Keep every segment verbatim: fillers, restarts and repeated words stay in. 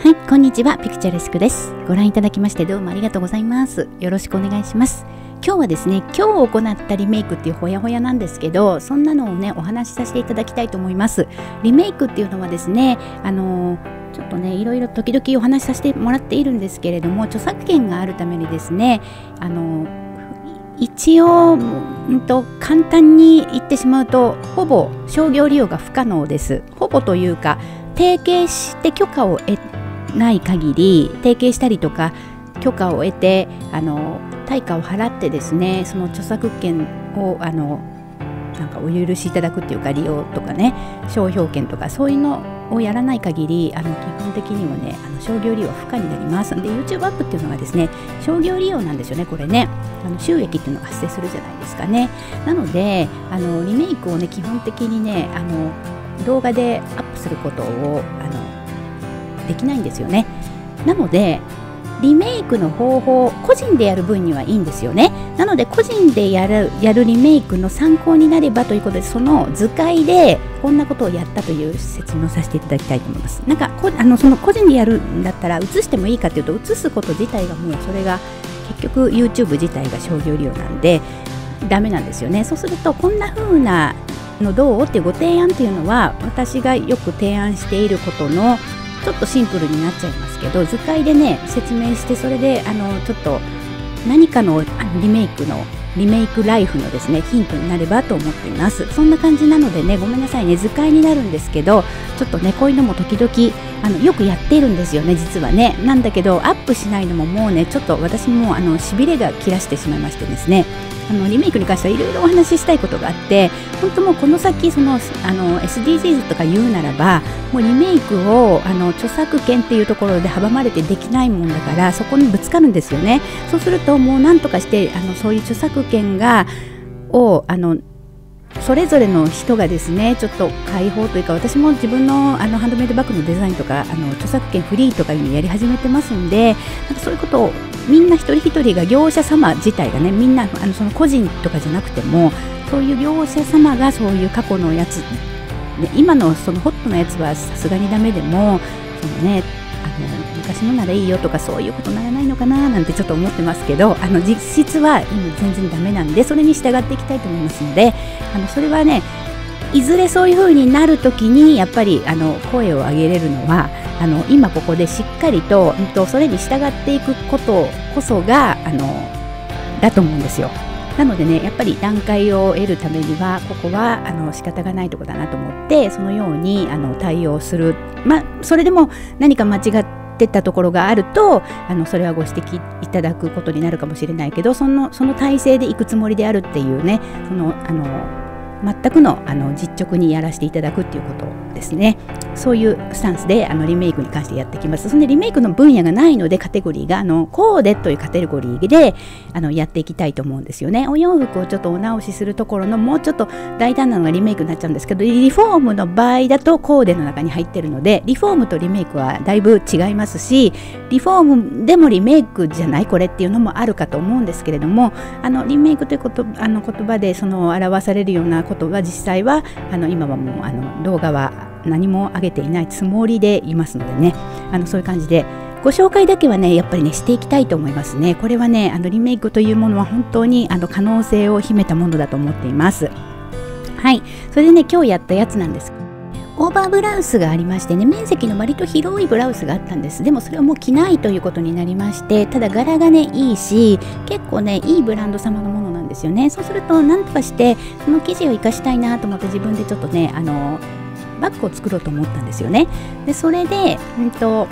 はい、こんにちは、ピクチャレスクです。ご覧いただきましてどうもありがとうございます。よろしくお願いします。今日はですね、今日行ったリメイクっていうほやほやなんですけど、そんなのをねお話しさせていただきたいと思います。リメイクっていうのはですね、あのー、ちょっとねいろいろ時々お話しさせてもらっているんですけれども、著作権があるためにですね、あのー、一応、うんと、簡単に言ってしまうとほぼ商業利用が不可能です。ほぼというか、提携して許可を得ない限り、提携したりとか許可を得てあの対価を払ってですね、その著作権をあのなんかお許しいただくっていうか、利用とかね、商標権とかそういうのをやらない限り、あの基本的にはねあの商業利用は不可になります。で YouTube アップっていうのがですね、商業利用なんですよね。これね、あの収益っていうのが発生するじゃないですかね。なのであのリメイクをね基本的にねあの動画でアップすることをあのできないんですよね。なのでリメイクの方法、個人でやる分にはいいんですよね。なので個人でやるやるリメイクの参考になればということで、その図解でこんなことをやったという説明をさせていただきたいと思います。なんかこあのその個人でやるんだったら映してもいいかというと、映すこと自体がもうそれが結局 YouTube 自体が商業利用なんでダメなんですよね。そうするとこんな風なのどうっていうご提案っていうのは、私がよく提案していることのちょっとシンプルになっちゃいますけど、図解でね説明して、それであのちょっと何かの、あのリメイクのリメイクライフのですねヒントになればと思っています。そんな感じなのでね、ごめんなさいね、図解になるんですけど、ちょっとねこういうのも時々あのよくやっているんですよね、実はね。なんだけどアップしないのももうねちょっと私もあのしびれが切らしてしまいましてですね、あのリメイクに関してはいろいろお話ししたいことがあって、本当もうこの先そのあの エスディージーズ とか言うならば、もうリメイクをあの著作権っていうところで阻まれてできないもんだから、そこにぶつかるんですよね。そうするともう何とかしてあのそういう著作権がをあのそれぞれの人がですねちょっと解放というか、私も自分のあのハンドメイドバッグのデザインとかあの著作権フリーとかいうのやり始めてますんで、なんかそういうことをみんな一人一人が、業者様自体がね、みんなあのその個人とかじゃなくても、そういう業者様がそういう過去のやつ、ね、今のそのホットなやつはさすがにダメでも、そのねあの昔のならいいよとかそういうことならないのかななんてちょっと思ってますけど、あの実質は今全然ダメなんで、それに従っていきたいと思いますので、あのそれはねいずれそういう風になるときにやっぱりあの声を上げれるのは、あの今ここでしっかりと、うんと、それに従っていくことこそがあのだと思うんですよ。なのでね、やっぱり段階を得るためにはここはあの仕方がないところだなと思って、そのようにあの対応する。まあそれでも何か間違ってたところがあると、あのそれはご指摘いただくことになるかもしれないけど、そのその体制でいくつもりであるっていうね、そのあの全くの、あの実直にやらせていただくっていうことですね。そういうスタンスであのリメイクに関してやってきます。そんでリメイクの分野がないので、カテゴリーがあのコーデというカテゴリーであのやっていきたいと思うんですよね。お洋服をちょっとお直しするところのもうちょっと大胆なのがリメイクになっちゃうんですけど、リフォームの場合だとコーデの中に入ってるので、リフォームとリメイクはだいぶ違いますし、リフォームでもリメイクじゃないこれっていうのもあるかと思うんですけれども、あのリメイクということ、あの言葉でその表されるようなことは、実際はあの今はもうあの動画は何も上げていないつもりでいますのでね、あのそういう感じでご紹介だけはねやっぱりねしていきたいと思いますね。これはねあのリメイクというものは本当にあの可能性を秘めたものだと思っています。はい、それでね今日やったやつなんです。オーバーブラウスがありましてね、面積の割と広いブラウスがあったんです。でもそれをもう着ないということになりまして、ただ柄がねいいし、結構ねいいブランド様のものなんですよね。そうすると何とかしてその生地を生かしたいなと思って、自分でちょっとねあのバッグを作ろうと思ったんですよね。でそれで、うんと、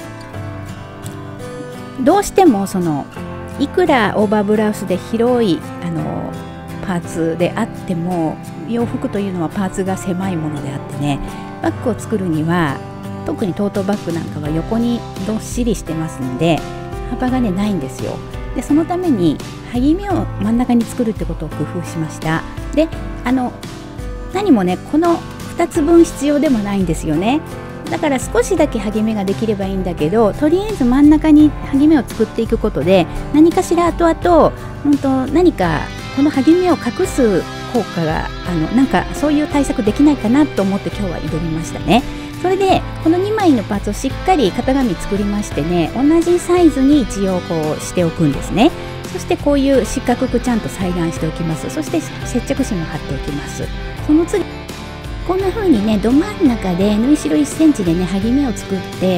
どうしてもそのいくらオーバーブラウスで広いあのパーツであっても、洋服というのはパーツが狭いものであってね、バッグを作るには特にトートバッグなんかは横にどっしりしてますんで、幅がねないんですよ。でそのためにはぎ目を真ん中に作るってことを工夫しました。であの何もねこのふたつぶん必要でもないんですよね。だから少しだけ剥ぎ目ができればいいんだけど、とりあえず真ん中に剥ぎ目を作っていくことで、何かしら後々、うんと、何かこの剥ぎ目を隠す効果があのなんかそういう対策できないかなと思って今日は挑みましたね。 それでこのにまいのパーツをしっかり型紙作りましてね、同じサイズに一応こうしておくんですね。そしてこういう四角くちゃんと裁断しておきます。そして接着芯も貼っておきます。その次こんな風にね、ど真ん中で縫い代いっセンチでね、はぎ目を作って、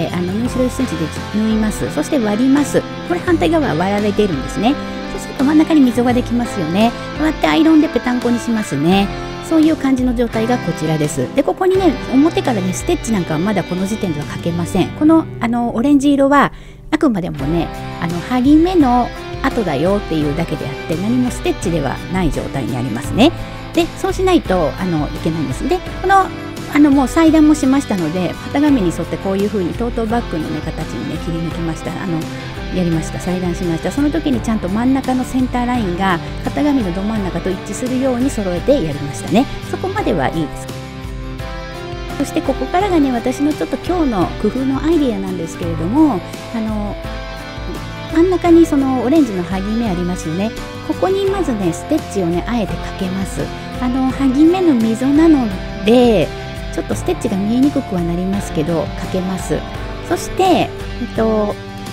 あの縫い代いっセンチで縫います。そして割ります。これ反対側は割られているんですね。そうすると真ん中に溝ができますよね。割ってアイロンでぺたんこにしますね。そういう感じの状態がこちらです。で、ここにね、表からね、ステッチなんかはまだこの時点ではかけません。このあのオレンジ色はあくまでもね、あのはぎ目の跡だよっていうだけであって、何もステッチではない状態にありますね。で、そうしないとあのいけないんです。で、このあのもう裁断もしましたので、型紙に沿ってこういう風にトートバッグのね形にね切り抜きました。あのやりました。裁断しました。その時にちゃんと真ん中のセンターラインが型紙のど真ん中と一致するように揃えてやりましたね。そこまではいいです。そしてここからがね、私のちょっと今日の工夫のアイディアなんですけれども、あの真ん中にそのオレンジのはぎ目ありますよね。ここにまずねステッチをねあえてかけます。あのはぎ目の溝なのでちょっとステッチが見えにくくはなりますけどかけます。そして、えっと、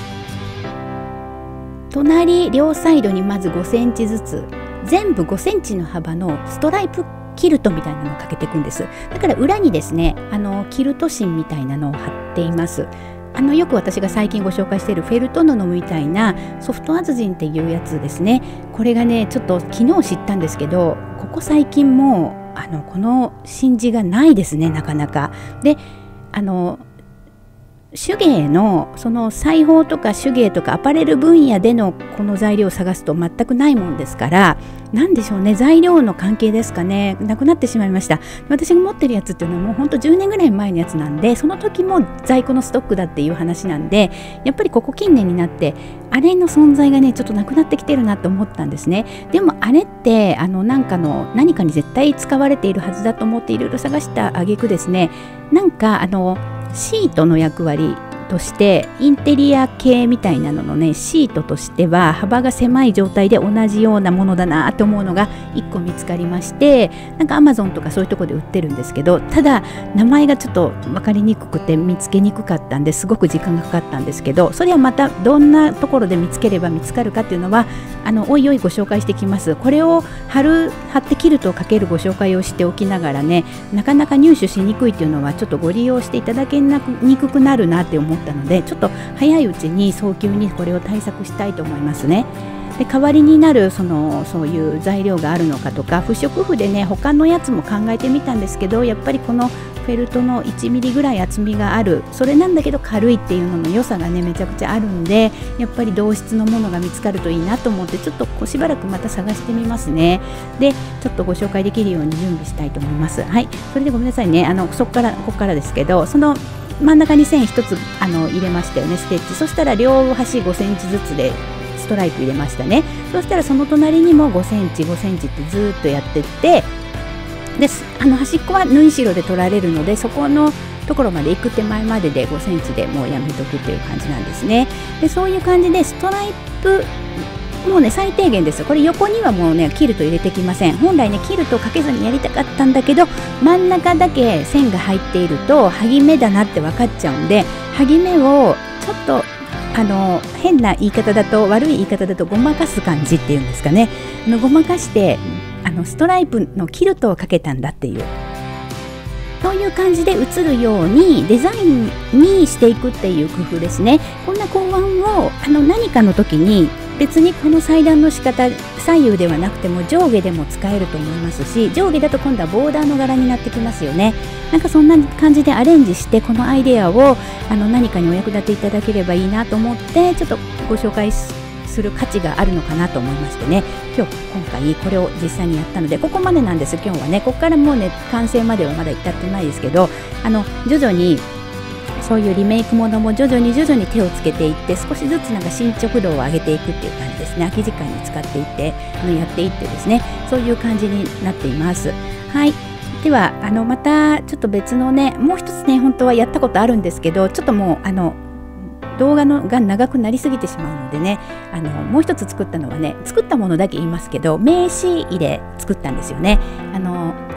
隣両サイドにまずごセンチずつ、全部ごセンチの幅のストライプキルトみたいなのをかけていくんです。だから裏にですね、あのキルト芯みたいなのを貼っています。あのよく私が最近ご紹介しているフェルト布みたいなソフトアズジンっていうやつですね。これがねちょっと昨日知ったんですけど、ここ最近もあのこの真珠がないですね、なかなか。で、あの手芸のその裁縫とか手芸とかアパレル分野でのこの材料を探すと全くないもんですから、なんでしょうね、材料の関係ですかね、なくなってしまいました。私が持ってるやつっていうのはもうほんとじゅうねんぐらい前のやつなんで、その時も在庫のストックだっていう話なんで、やっぱりここ近年になってあれの存在がねちょっとなくなってきてるなと思ったんですね。でもあれってあのなんかの何かに絶対使われているはずだと思っていろいろ探した挙句ですね、なんかあのシートの役割としてインテリア系みたいなののねシートとしては幅が狭い状態で同じようなものだなと思うのがいっこ見つかりまして、なんかアマゾンとかそういうところで売ってるんですけど、ただ名前がちょっと分かりにくくて見つけにくかったんですごく時間がかかったんですけど、それはまたどんなところで見つければ見つかるかっていうのはあのおいおいご紹介してきます。これを貼る貼ってキルトをかけるご紹介をしておきながらね、なかなか入手しにくいっていうのはちょっとご利用していただけなくにくくなるなって思ったので、ちょっと早いうちに早急にこれを対策したいと思いますね。で、代わりになるそのそういう材料があるのかとか、不織布でね他のやつも考えてみたんですけど、やっぱりこのフェルトのいちミリぐらい厚みがある、それなんだけど軽いっていうのの良さがねめちゃくちゃあるんで、やっぱり同質のものが見つかるといいなと思って、ちょっとこうしばらくまた探してみますね。で、ちょっとご紹介できるように準備したいと思います。はい、それでごめんなさいね、あのそこからここからですけど、その真ん中に線ひとつあの入れましたよね、ステッチ。そしたら両端ごセンチずつでストライプ入れましたね。そしたらその隣にもごセンチごセンチってずっとやってって、であの端っこは縫い代で取られるので、そこのところまで行く手前まででごセンチでもうやめとくっていう感じなんですね。で、そういう感じでストライプもうね最低限です。これ横にはもうねキルト入れてきません。本来ねキルトをかけずにやりたかったんだけど、真ん中だけ線が入っているとはぎ目だなって分かっちゃうんで、はぎ目をちょっとあの変な言い方だと、悪い言い方だとごまかす感じっていうんですかね、あのごまかしてあのストライプのキルトをかけたんだっていう、そういう感じで映るようにデザインにしていくっていう工夫ですね。こんな考案をあの何かの時に別にこの裁断の仕方左右ではなくても上下でも使えると思いますし、上下だと今度はボーダーの柄になってきますよね。なんかそんな感じでアレンジしてこのアイデアをあの何かにお役立ていただければいいなと思って、ちょっとご紹介する価値があるのかなと思いましてね、今日今回これを実際にやったのでここまでなんです。今日はねここからもうね完成まではまだ至ってないですけど、あの徐々にそういうリメイクものも徐々に徐々に手をつけていって、少しずつなんか進捗度を上げていくっていう感じですね。空き時間に使っていってあのやっていってですね、そういう感じになっています。はい、ではあのまたちょっと別のねもう一つね本当はやったことあるんですけど、ちょっともうあの動画のが長くなりすぎてしまうのでね、あのもう一つ作ったのはね、作ったものだけ言いますけど名刺入れ作ったんですよね。あの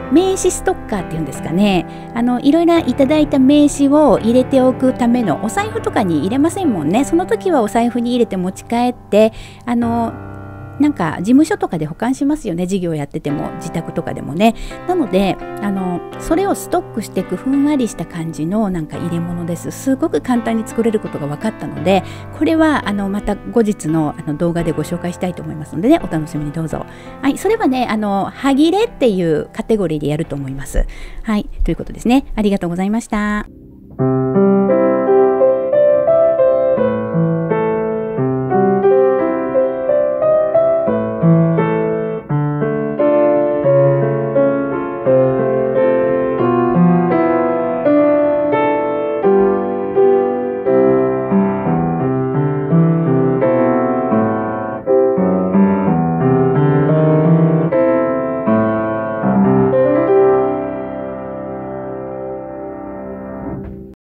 名刺ストッカーっていうんですかね、あのいろいろいただいた名刺を入れておくための、お財布とかに入れませんもんね。その時はお財布に入れて持ち帰って、あのなんか事務所とかで保管しますよね、事業やってても自宅とかでもね。なのであのそれをストックしていくふんわりした感じのなんか入れ物です。すごく簡単に作れることが分かったので、これはあのまた後日のあの動画でご紹介したいと思いますのでね、お楽しみにどうぞ。はい、それはね、あの歯切れっていうカテゴリーでやると思います。はい、ということですね。ありがとうございました。